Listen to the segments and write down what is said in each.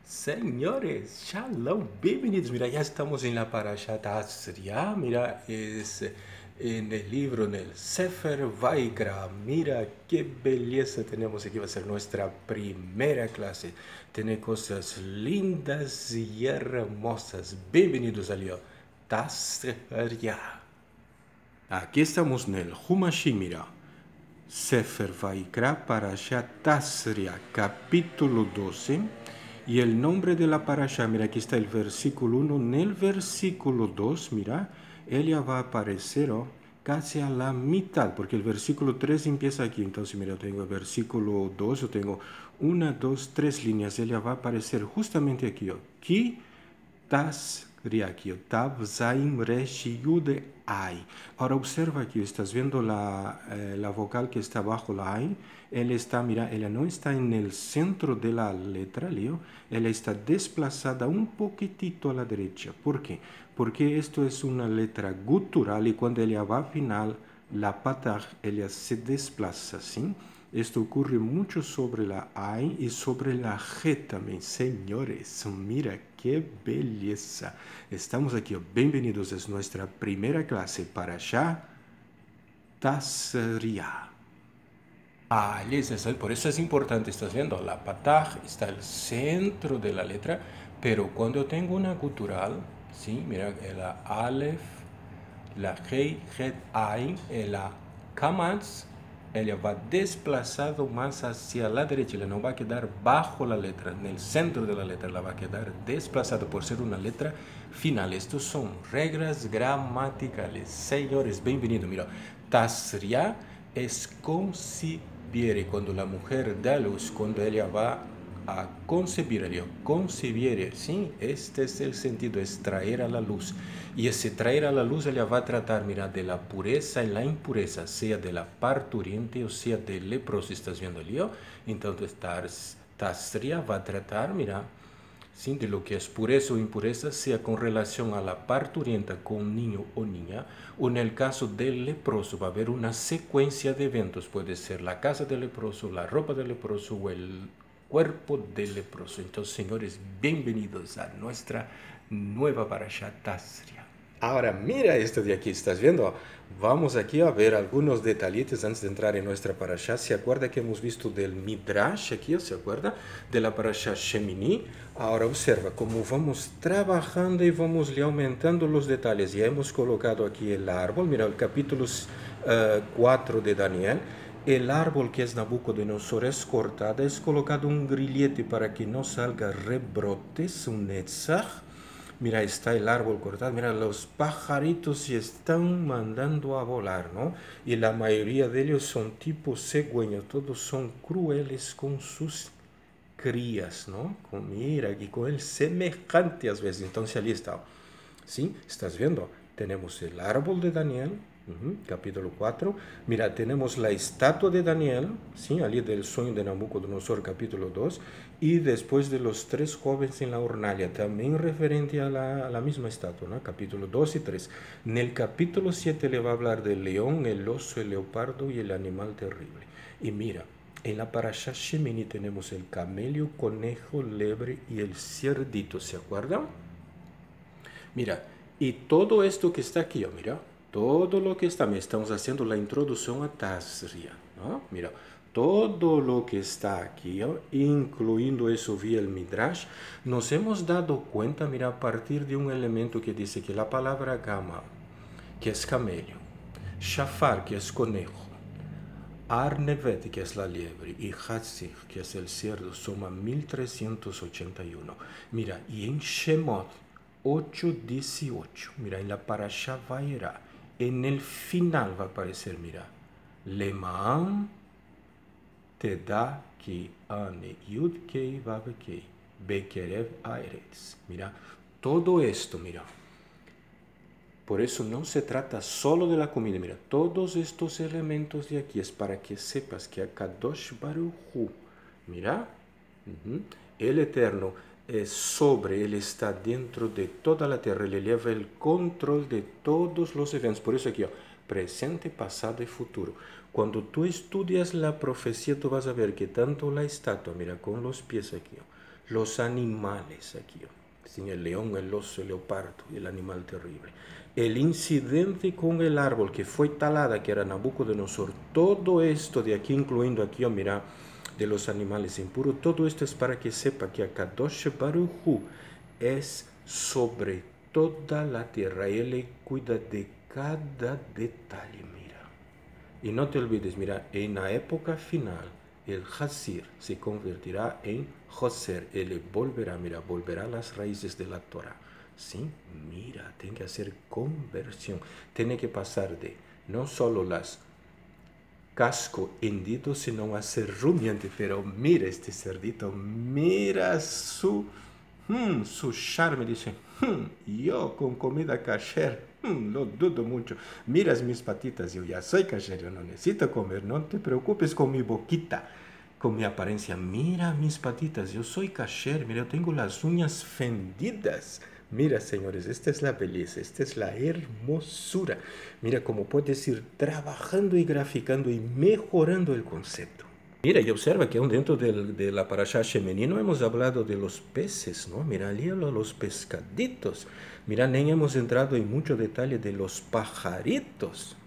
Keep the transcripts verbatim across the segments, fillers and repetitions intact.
Señores, shalom, bienvenidos. Mira, ya estamos en la Parashat Asriá. Mira, es en el libro, en el Sefer Vaikra. Mira qué belleza tenemos aquí. Va a ser nuestra primera clase. Tiene cosas lindas y hermosas. Bienvenidos a Leo Tasriá. Aquí estamos en el Humashim, mira. Sefer Vaikra, Parashat Tasriá, capítulo doce. Y el nombre de la parasha, mira, aquí está el versículo uno. En el versículo dos, mira, ella va a aparecer oh, casi a la mitad, porque el versículo tres empieza aquí. Entonces, mira, yo tengo el versículo dos, yo tengo una, dos, tres líneas. Ella va a aparecer justamente aquí. Oh, Ki tas aquí, Tav, Zaim, Resh, Yude, Ai. Ahora observa aquí, estás viendo la, eh, la vocal que está bajo la Ai. Ella está, mira, ella no está en el centro de la letra, Leo. Ella está desplazada un poquitito a la derecha. ¿Por qué? Porque esto es una letra gutural y cuando ella va a final, la pataj, ella se desplaza, ¿sí? Esto ocurre mucho sobre la Ai y sobre la G también. Señores, mira qué belleza. Estamos aquí. Bienvenidos. Es nuestra primera clase para Shah Tasriá. Ah, por eso es importante, estás viendo, la pataj está al centro de la letra, pero cuando tengo una gutural, ¿sí? Mira, la Aleph, la Hei, Het, Ain, la Kamaz, ella va desplazado más hacia la derecha, ella no va a quedar bajo la letra, en el centro de la letra, la va a quedar desplazado por ser una letra final. Estos son reglas gramaticales. Señores, bienvenido. Mira, Tasriá es concibiere, cuando la mujer da luz, cuando ella va a concebir, ella concibiere, ¿sí? Este es el sentido, es traer a la luz. Y ese traer a la luz, ella va a tratar, mira, de la pureza y la impureza, sea de la parturiente o sea del leproso. ¿Estás viendo el lío? Entonces, Tasriá va a tratar, mira, ¿sí? De lo que es pureza o impureza, sea con relación a la parturienta con niño o niña, o en el caso del leproso va a haber una secuencia de eventos, puede ser la casa del leproso, la ropa del leproso o el cuerpo del leproso. Entonces, señores, bienvenidos a nuestra nueva parasha Tasriá. Ahora mira esto de aquí, ¿estás viendo? Vamos aquí a ver algunos detallitos antes de entrar en nuestra parasha. ¿Se acuerda que hemos visto del Midrash aquí? ¿Se acuerda? De la parasha Shemini. Ahora observa cómo vamos trabajando y vamos le aumentando los detalles. Ya hemos colocado aquí el árbol. Mira, el capítulo uh, cuatro de Daniel. El árbol que es Nabucodonosor es cortado. Es colocado un grillete para que no salga rebrotes, un netzach. Mira, está el árbol cortado, mira, los pajaritos se están mandando a volar, ¿no? Y la mayoría de ellos son tipo cigüeños, todos son crueles con sus crías, ¿no? Con, mira, y con el semejante a veces. Entonces, allí está. ¿Sí? ¿Estás viendo? Tenemos el árbol de Daniel, uh-huh, capítulo cuatro. Mira, tenemos la estatua de Daniel, ¿sí? Allí del sueño de Nabucodonosor, capítulo dos. Y después de los tres jóvenes en la hornalla, también referente a la, a la misma estatua, ¿no? Capítulo dos y tres. En el capítulo siete le va a hablar del león, el oso, el leopardo y el animal terrible. Y mira, en la parasha Shemini tenemos el camello, conejo, lebre y el cerdito, ¿se acuerdan? Mira, y todo esto que está aquí, mira, todo lo que está, estamos haciendo la introducción a Tasriá, ¿no? Mira, todo lo que está aquí, ¿no? Incluyendo eso vía el Midrash, nos hemos dado cuenta, mira, a partir de un elemento que dice que la palabra gama, que es camello, shafar, que es conejo, Arnevet, que es la liebre, y Hatzich, que es el cerdo, suma mil trescientos ochenta y uno. Mira, y en Shemot ocho dieciocho, mira, en la parasha Vaera, en el final va a aparecer, mira, Lemaan te da ki ane yud kei vav kei bekerev aeretz. Mira, todo esto, mira. Por eso no se trata solo de la comida. Mira, todos estos elementos de aquí es para que sepas que Akadosh Baruj Hu, mira, uh-huh, el Eterno es sobre, Él está dentro de toda la tierra, Él lleva el control de todos los eventos. Por eso aquí, oh, presente, pasado y futuro. Cuando tú estudias la profecía, tú vas a ver que tanto la estatua, mira, con los pies aquí, oh, los animales aquí. Sin el león, el oso, el leopardo, el animal terrible. El incidente con el árbol que fue talada, que era Nabucodonosor. Todo esto de aquí, incluyendo aquí, oh, mira, de los animales impuros. Todo esto es para que sepa que Akadosh Baruj Hu es sobre toda la tierra. Él le cuida de cada detalle, mira. Y no te olvides, mira, en la época final, el Hazir se convertirá en Joser. Él volverá, mira, volverá a las raíces de la Torah. Sí, mira, tiene que hacer conversión. Tiene que pasar de no solo las casco hendido, sino a ser rumiante. Pero mira este cerdito, mira su, hmm, su charme. Dice, hmm, yo con comida kasher, hmm, lo dudo mucho. Miras mis patitas, yo ya soy kasher, yo no necesito comer, no te preocupes con mi boquita, con mi apariencia. Mira mis patitas, yo soy kasher, mira, yo tengo las uñas fendidas. Mira, señores, esta es la belleza, esta es la hermosura. Mira cómo puedes ir trabajando y graficando y mejorando el concepto. Mira, y observa que aún dentro del, de la parasha Shemini no hemos hablado de los peces, ¿no? Mira, léalo, los pescaditos. Mira, ni hemos entrado en mucho detalle de los pajaritos.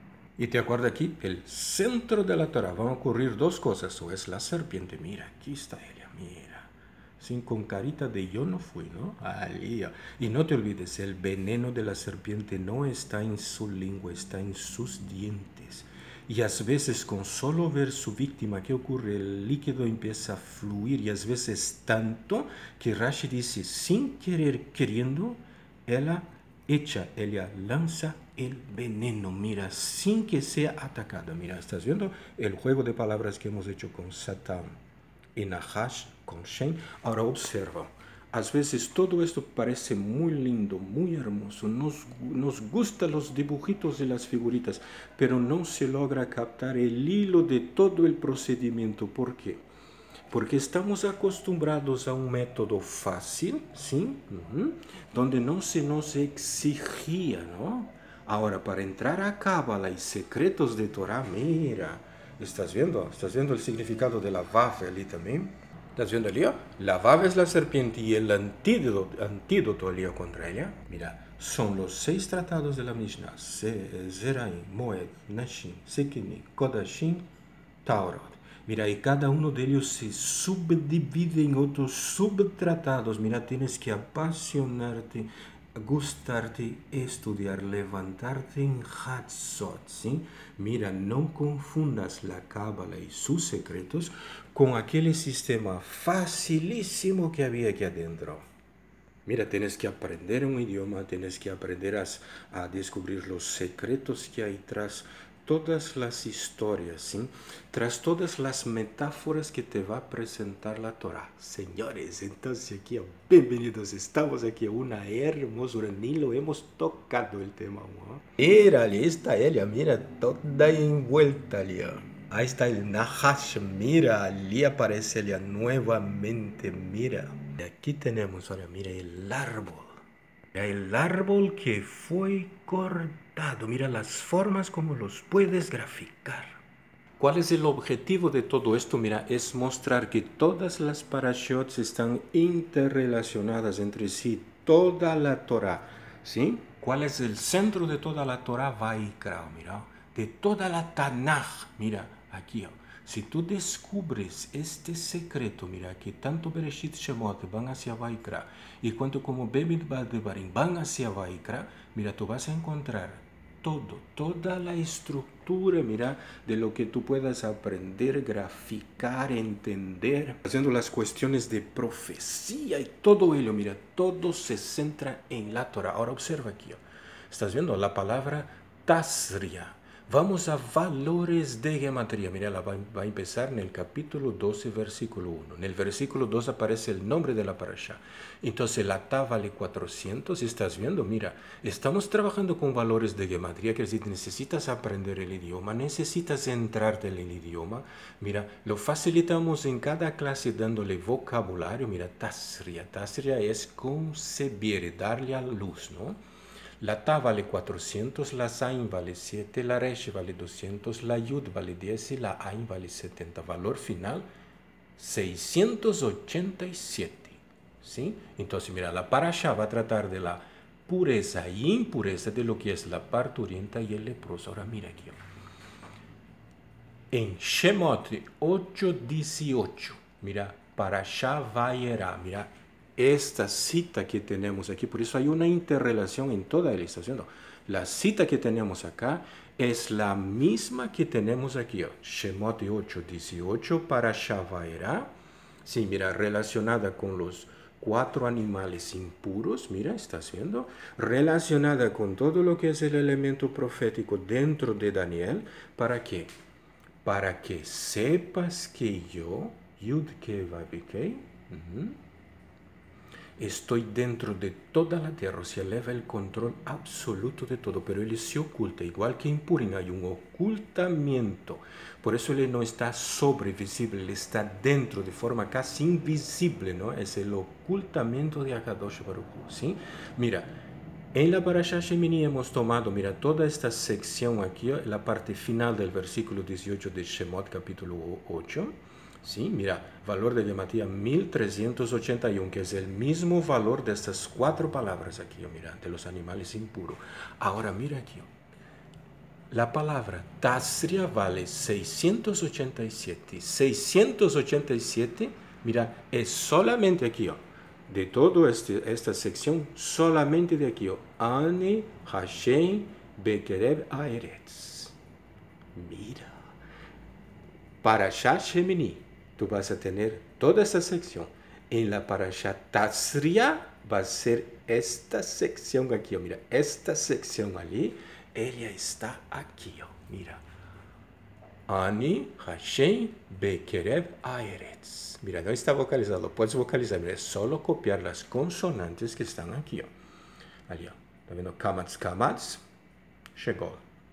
Y te acuerdas aquí, el centro de la Torah, van a ocurrir dos cosas. O es la serpiente, mira, aquí está ella, mira. Sin con carita de yo no fui, ¿no? Alía. Y no te olvides, el veneno de la serpiente no está en su lengua, está en sus dientes. Y a veces con solo ver su víctima, ¿qué ocurre? El líquido empieza a fluir y a veces tanto que Rashi dice, sin querer queriendo, ella echa, ella lanza el veneno, mira, sin que sea atacada. Mira, ¿estás viendo el juego de palabras que hemos hecho con Satán y Nahash, con Shem? Ahora observa, a veces todo esto parece muy lindo, muy hermoso, nos, nos gustan los dibujitos y las figuritas, pero no se logra captar el hilo de todo el procedimiento. ¿Por qué? Porque estamos acostumbrados a un método fácil, ¿sí? Uh-huh. Donde no se nos exigía, ¿no? Ahora, para entrar a Cábala y secretos de Torah, mira, ¿estás viendo? ¿Estás viendo el significado de la Vav allí también? ¿Estás viendo allí? La Vav es la serpiente y el antídoto, antídoto allí contra ella. Mira, son los seis tratados de la Mishnah. Zeraim, Moed, Nashim, Sekinim, Kodashim, Taurot. Mira, y cada uno de ellos se subdivide en otros subtratados. Mira, tienes que apasionarte, gustarte, estudiar, levantarte en Hatzot, ¿sí? Mira, no confundas la Cábala y sus secretos con aquel sistema facilísimo que había aquí adentro. Mira, tienes que aprender un idioma, tienes que aprender a, a descubrir los secretos que hay tras todas las historias, ¿sí? Tras todas las metáforas que te va a presentar la Torah. Señores, entonces aquí, bienvenidos, estamos aquí, una hermosura, ni lo hemos tocado el tema, ¿no? Mira, ahí está ella, mira, toda envuelta, Lía. Ahí está el Nahash, mira, allí aparece ella nuevamente, mira. Y aquí tenemos, ahora mira el árbol. El árbol que fue cortado. Mira las formas como los puedes graficar. ¿Cuál es el objetivo de todo esto? Mira, es mostrar que todas las parashot están interrelacionadas entre sí. Toda la Torah, ¿sí? ¿Cuál es el centro de toda la Torah? Vaikra, mira. De toda la Tanaj, mira, aquí. Si tú descubres este secreto, mira, que tanto Bereshit Shemot van hacia Vaikra y cuanto como Bemidbar Devarim van hacia Vaikra, mira, tú vas a encontrar todo, toda la estructura, mira, de lo que tú puedas aprender, graficar, entender, haciendo las cuestiones de profecía y todo ello, mira, todo se centra en la Torah. Ahora observa aquí, ¿estás viendo la palabra Tasria? Vamos a valores de gematría. Mira, la va, va a empezar en el capítulo doce, versículo uno. En el versículo dos aparece el nombre de la parasha. Entonces, la Ta vale cuatrocientos. ¿Estás viendo? Mira, estamos trabajando con valores de gematría, que es decir, necesitas aprender el idioma, necesitas entrarte en el idioma. Mira, lo facilitamos en cada clase dándole vocabulario. Mira, Tasria. Tasria es concebir, darle a luz, ¿no? La Ta vale cuatrocientos, la Zain vale siete, la Resh vale doscientos, la Yud vale diez y la Ain vale setenta. Valor final, seiscientos ochenta y siete. ¿Sí? Entonces, mira, la parasha va a tratar de la pureza y impureza de lo que es la parturienta y el leproso. Ahora mira aquí. En Shemot ocho dieciocho, mira, parasha vayera, mira, esta cita que tenemos aquí, por eso hay una interrelación en toda la estación. ¿No? La cita que tenemos acá es la misma que tenemos aquí. ¿Oh? Shemot ocho dieciocho, parasha vayera, sí, mira, relacionada con los cuatro animales impuros, mira, estás viendo, relacionada con todo lo que es el elemento profético dentro de Daniel. ¿Para qué? Para que sepas que yo, Yud Ke Vav Ke, uh-huh, estoy dentro de toda la tierra, se eleva el control absoluto de todo, pero él se oculta, igual que en Purim hay un ocultamiento, por eso él no está sobrevisible, él está dentro de forma casi invisible, ¿no? Es el ocultamiento de Akadosh Baruch Hu, ¿sí? Mira, en la Parashat Shemini hemos tomado, mira, toda esta sección aquí, la parte final del versículo dieciocho de Shemot, capítulo ocho, ¿sí? Mira, valor de gematría mil trescientos ochenta y uno, que es el mismo valor de estas cuatro palabras aquí, mira, de los animales impuros. Ahora, mira aquí, la palabra Tazria vale seiscientos ochenta y siete. seiscientos ochenta y siete, mira, es solamente aquí, de toda este, esta sección, solamente de aquí, Ani Hashem Bekerev Aeretz. Mira, Parashat Shemini, tú vas a tener toda esta sección. En la Parashat Tazria va a ser esta sección aquí, mira, esta sección allí, ella está aquí, mira. Ani Hashem Bekerev Aeretz. Mira, no está vocalizado, lo puedes vocalizar, mira, es solo copiar las consonantes que están aquí. Allí, ¿está viendo? Kamatz, kamatz, Shegol.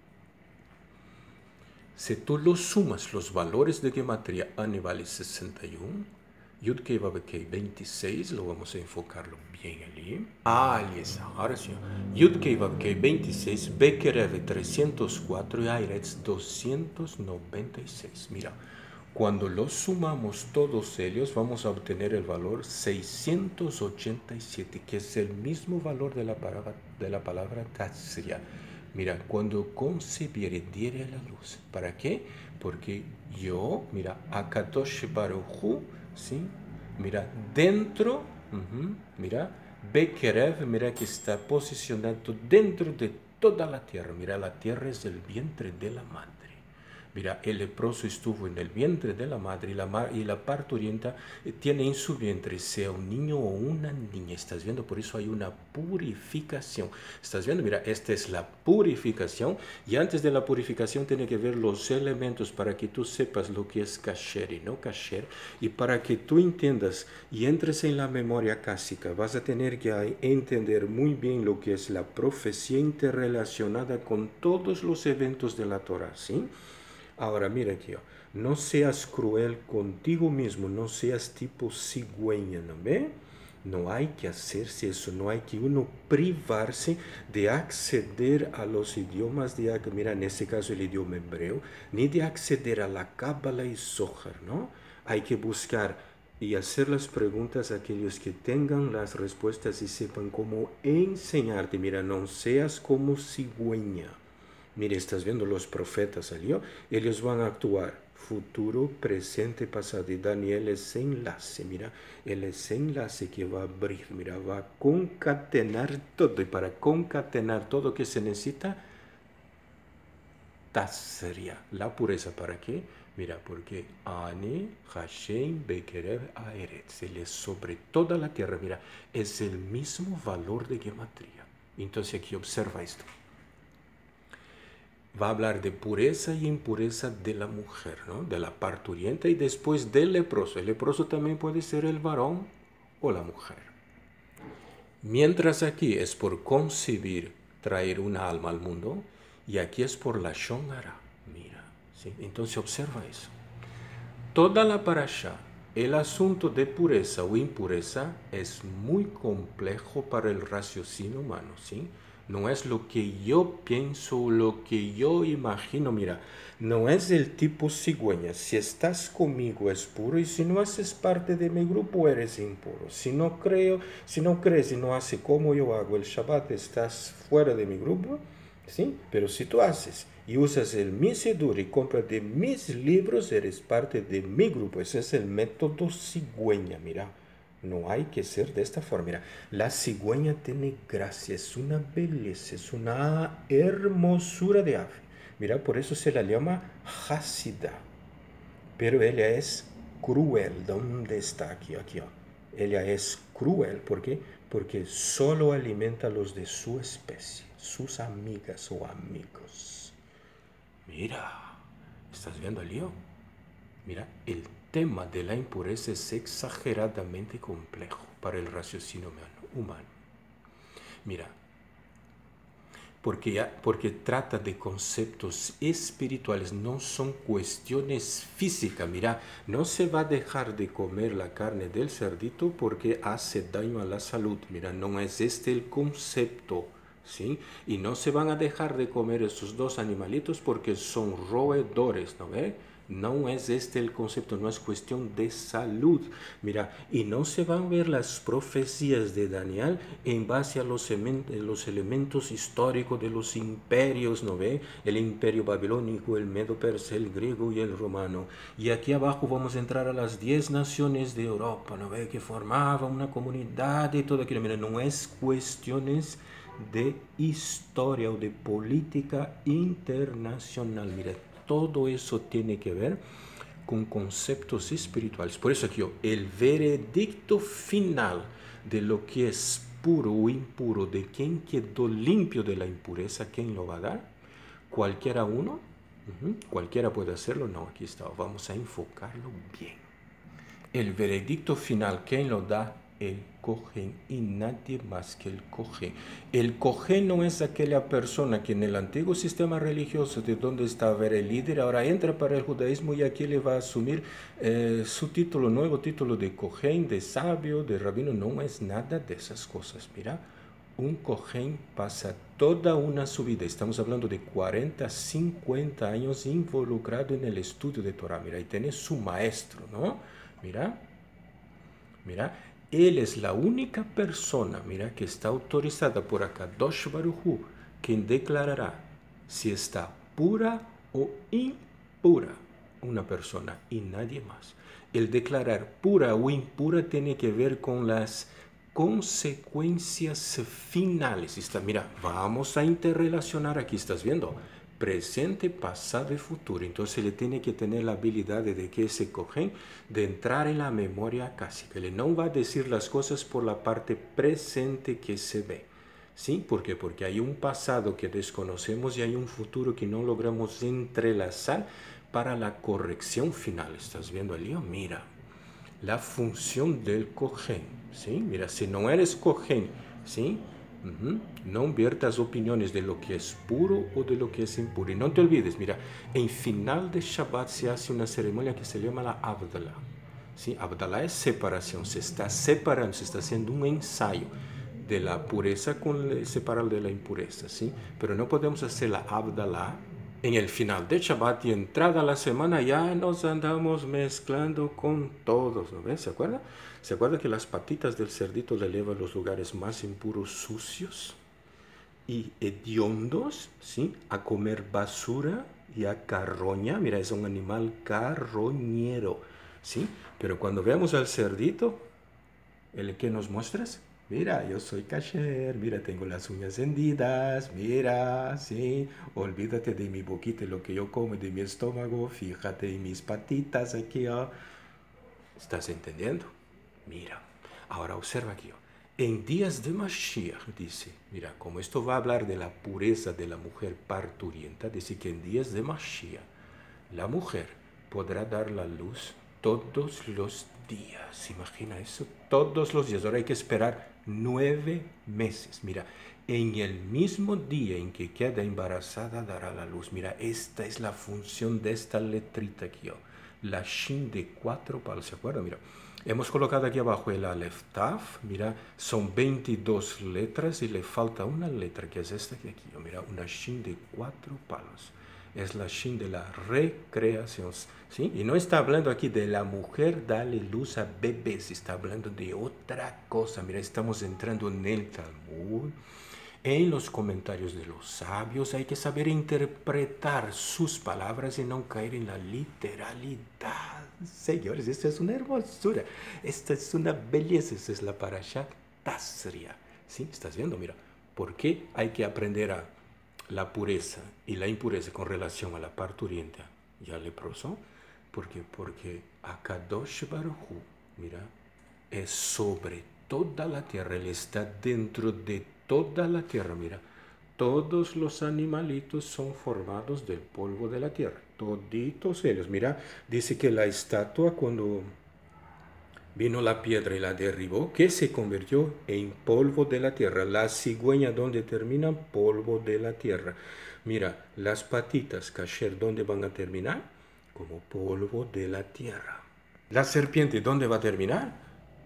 Si tú lo sumas, los valores de gematría, Ani vale sesenta y uno, Yud Kei Vav Kei veintiséis, lo vamos a enfocarlo bien allí. Ah, allí está, ahora sí. Yud Kei Vav Kei veintiséis, Bekerev trescientos cuatro y Aeretz doscientos noventa y seis. Mira, cuando los sumamos todos ellos, vamos a obtener el valor seiscientos ochenta y siete, que es el mismo valor de la palabra, de la palabra Tazria. Mira, cuando concibiere, diere a la luz. ¿Para qué? Porque yo, mira, Akadosh Baruch Hu, ¿sí? Mira, dentro, uh-huh, mira, Bekerev, mira que está posicionado dentro de toda la tierra. Mira, la tierra es el vientre de la madre. Mira, el leproso estuvo en el vientre de la madre y la, mar, y la parturienta tiene en su vientre, sea un niño o una niña. ¿Estás viendo? Por eso hay una purificación. ¿Estás viendo? Mira, esta es la purificación. Y antes de la purificación tiene que ver los elementos para que tú sepas lo que es kasher y no kasher. Y para que tú entiendas y entres en la memoria cásica, vas a tener que entender muy bien lo que es la profecía interrelacionada con todos los eventos de la Torah, ¿sí? Ahora, mira aquí, no seas cruel contigo mismo, no seas tipo cigüeña, ¿no ve? No hay que hacerse eso, no hay que uno privarse de acceder a los idiomas de, mira, en este caso el idioma hebreo, ni de acceder a la Cábala y Zohar, ¿no? Hay que buscar y hacer las preguntas a aquellos que tengan las respuestas y sepan cómo enseñarte. Mira, no seas como cigüeña. Mire, estás viendo los profetas salió, ellos van a actuar futuro, presente, pasado. Y Daniel es enlace, mira, el es enlace que va a abrir, mira, va a concatenar todo. Y para concatenar todo lo que se necesita, Tazria, la pureza. ¿Para qué? Mira, porque Ani Hashem Bekerev Aeretz, él es sobre toda la tierra, mira, es el mismo valor de gematría. Entonces aquí observa esto. Va a hablar de pureza y impureza de la mujer, ¿no? De la parturienta y después del leproso. El leproso también puede ser el varón o la mujer. Mientras aquí es por concebir, traer una alma al mundo, y aquí es por la Shon Hara. Mira, ¿sí? Entonces observa eso. Toda la parasha, el asunto de pureza o impureza es muy complejo para el raciocinio humano, ¿sí? no es lo que yo pienso, lo que yo imagino, mira, no es el tipo cigüeña. Si estás conmigo es puro y si no haces parte de mi grupo eres impuro. Si no creo, si no crees y no haces como yo hago el Shabbat, estás fuera de mi grupo, ¿sí? Pero si tú haces y usas el mi Sidur y compras de mis libros, eres parte de mi grupo. Ese es el método cigüeña, mira. No hay que ser de esta forma. Mira, la cigüeña tiene gracia, es una belleza, es una hermosura de ave. Mira, por eso se la llama Hasida. Pero ella es cruel. ¿Dónde está aquí? Aquí. Oh. Ella es cruel. ¿Por qué? Porque solo alimenta a los de su especie, sus amigas o amigos. Mira, ¿estás viendo el lío? Mira, el tema de la impureza es exageradamente complejo para el raciocinio humano. Mira, porque, ya, porque trata de conceptos espirituales, no son cuestiones físicas. Mira, no se va a dejar de comer la carne del cerdito porque hace daño a la salud. Mira, no es este el concepto, ¿sí? Y no se van a dejar de comer esos dos animalitos porque son roedores, ¿no ve? No es este el concepto, no es cuestión de salud. Mira, y no se van a ver las profecías de Daniel en base a los, los elementos históricos de los imperios, ¿no ve? El imperio babilónico, el medo-persa, el griego y el romano. Y aquí abajo vamos a entrar a las diez naciones de Europa, ¿no ve? Que formaban una comunidad y todo aquello. Mira, no es cuestiones de historia o de política internacional. Mira, todo eso tiene que ver con conceptos espirituales. Por eso aquí yo, el veredicto final de lo que es puro o impuro, de quien quedó limpio de la impureza, ¿quién lo va a dar? Cualquiera uno, uh-huh. Cualquiera puede hacerlo. No, aquí está, vamos a enfocarlo bien. El veredicto final, ¿quién lo da? El Cohen y nadie más que el Cohen. El Cohen no es aquella persona que en el antiguo sistema religioso de donde estaba el líder, ahora entra para el judaísmo y aquí le va a asumir eh, su título, nuevo título de Cohen, de sabio, de rabino. No es nada de esas cosas. Mira, un Cohen pasa toda una su vida, estamos hablando de cuarenta, cincuenta años involucrado en el estudio de Torah. Mira, y tiene su maestro, ¿no? Mira, mira, él es la única persona, mira, que está autorizada por Akadosh Baruj Hu, quien declarará si está pura o impura una persona y nadie más. El declarar pura o impura tiene que ver con las consecuencias finales. Está, mira, vamos a interrelacionar, aquí estás viendo, presente, pasado y futuro. Entonces le tiene que tener la habilidad de que se cogen, de entrar en la memoria acásica. Él no va a decir las cosas por la parte presente que se ve. ¿Sí? ¿Por qué? Porque hay un pasado que desconocemos y hay un futuro que no logramos entrelazar para la corrección final. ¿Estás viendo el lío? Mira, la función del cohen, ¿sí? Mira, si no eres cohen, ¿sí? Uh-huh. No viertas opiniones de lo que es puro o de lo que es impuro. Y no te olvides, mira, en final de Shabbat se hace una ceremonia que se llama la Abdalá. ¿Sí? Abdalá es separación, se está separando, se está haciendo un ensayo de la pureza con separar de la impureza, ¿sí? Pero no podemos hacer la Abdalá en el final de Shabbat y entrada a la semana ya nos andamos mezclando con todos, ¿no ves? ¿Se acuerda? ¿Se acuerda que las patitas del cerdito le llevan a los lugares más impuros, sucios y hediondos, ¿sí? A comer basura y a carroña. Mira, es un animal carroñero, ¿sí? Pero cuando vemos al cerdito, ¿el que nos muestras? Mira, yo soy kasher, mira, tengo las uñas hendidas, mira, sí, olvídate de mi boquita, lo que yo como, de mi estómago, fíjate en mis patitas aquí, ¿oh? ¿Estás entendiendo? Mira, ahora observa aquí, en días de Mashiach, dice, mira, como esto va a hablar de la pureza de la mujer parturienta, dice que en días de Mashiach, la mujer podrá dar la luz todos los días. Imagina eso, todos los días. Ahora hay que esperar nueve meses. Mira, en el mismo día en que queda embarazada dará la luz. Mira, esta es la función de esta letrita aquí, oh. La shin de cuatro palos, ¿se acuerdan? Mira, Hemos colocado aquí abajo el Aleph Taf, mira, son veintidós letras y le falta una letra, que es esta de aquí, mira, una Shin de cuatro palos. Es la Shin de la recreación, ¿sí? Y no está hablando aquí de la mujer darle luz a bebés, está hablando de otra cosa. Mira, estamos entrando en el Talmud. En los comentarios de los sabios hay que saber interpretar sus palabras y no caer en la literalidad. Señores, esta es una hermosura, esta es una belleza, esta es la Parashat Tazria. ¿Sí? ¿Estás viendo? Mira, ¿por qué hay que aprender a la pureza y la impureza con relación a la parturienta y al leproso? Porque, porque Akadosh Baruj Hu, mira, es sobre toda la tierra, Él está dentro de toda la tierra, mira. Todos los animalitos son formados del polvo de la tierra, toditos ellos. Mira, dice que la estatua cuando vino la piedra y la derribó, que se convirtió en polvo de la tierra. La cigüeña donde termina, polvo de la tierra. Mira, las patitas, kasher, ¿dónde van a terminar? Como polvo de la tierra. La serpiente, ¿dónde va a terminar?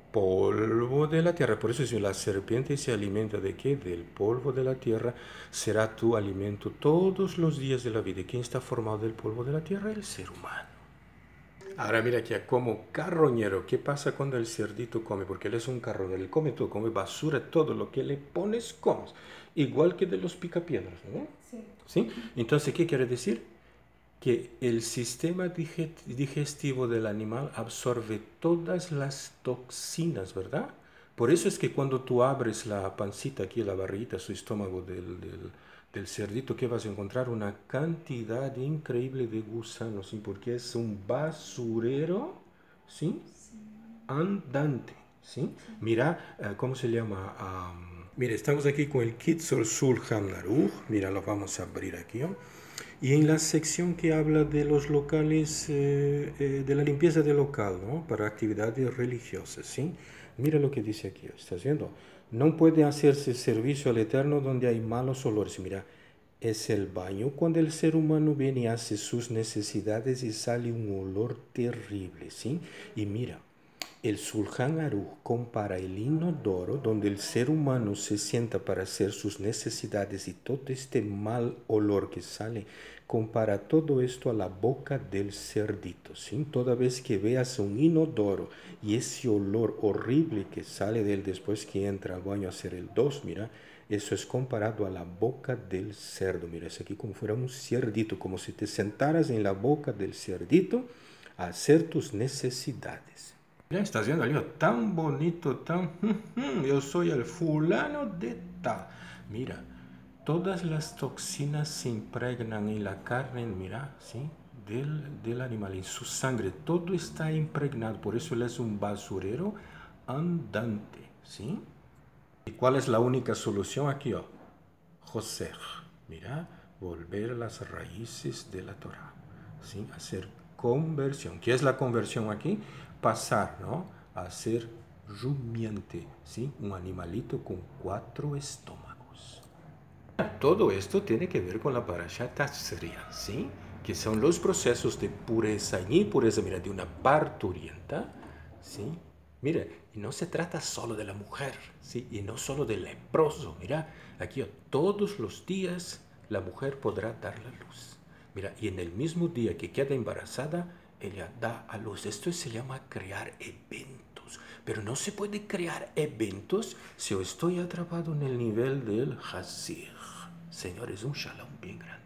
Polvo de la tierra. Por eso si la serpiente se alimenta de qué? Del polvo de la tierra, será tu alimento todos los días de la vida. ¿Quién está formado del polvo de la tierra? El ser humano. Ahora mira aquí, como carroñero, ¿qué pasa cuando el cerdito come? Porque él es un carroñero, él come todo, come basura, todo lo que le pones, comes. Igual que de los picapiedras, ¿no? Sí. ¿Sí? Entonces, ¿qué quiere decir? Que el sistema digestivo del animal absorbe todas las toxinas, ¿verdad? Por eso es que cuando tú abres la pancita aquí, la barriguita, su estómago del, del, del cerdito, ¿qué vas a encontrar? Una cantidad increíble de gusanos, ¿sí? Porque es un basurero, ¿sí? Sí. Andante, ¿sí? Sí. Mira, uh, ¿cómo se llama? Um, mira, estamos aquí con el Kitzur Shulchan Aruch. Mira, lo vamos a abrir aquí, ¿no? Y en la sección que habla de los locales, eh, eh, de la limpieza del local, ¿no? Para actividades religiosas, ¿sí? Mira lo que dice aquí, ¿estás viendo? No puede hacerse servicio al Eterno donde hay malos olores. Mira, es el baño cuando el ser humano viene y hace sus necesidades y sale un olor terrible, ¿sí? Y mira, el Shulchan Aruch compara el inodoro donde el ser humano se sienta para hacer sus necesidades y todo este mal olor que sale, compara todo esto a la boca del cerdito, ¿sí? Toda vez que veas un inodoro y ese olor horrible que sale de él después que entra al baño a hacer el dos, mira, eso es comparado a la boca del cerdo. Mira, es aquí como fuera un cerdito, como si te sentaras en la boca del cerdito a hacer tus necesidades. Ya estás viendo algo tan bonito, tan... Yo soy el fulano de tal. Mira, todas las toxinas se impregnan en la carne, mira, ¿sí? Del, del animal, en su sangre. Todo está impregnado, por eso él es un basurero andante, ¿sí? ¿Y cuál es la única solución aquí? Oh, José, mira, volver a las raíces de la Torah, ¿sí? Hacer conversión. ¿Qué es la conversión aquí? Pasar, ¿no? A ser rumiante, ¿sí? Un animalito con cuatro estómagos. Todo esto tiene que ver con la Parashat Tazria, ¿sí? Que son los procesos de pureza y impureza, mira, de una parturienta, ¿sí? Mira, y no se trata solo de la mujer, ¿sí? Y no solo del leproso, mira, aquí todos los días la mujer podrá dar la luz. Mira, y en el mismo día que queda embarazada, ella da a luz. Esto se llama crear eventos. Pero no se puede crear eventos si yo estoy atrapado en el nivel del Hazir. Señores, un shalom bien grande.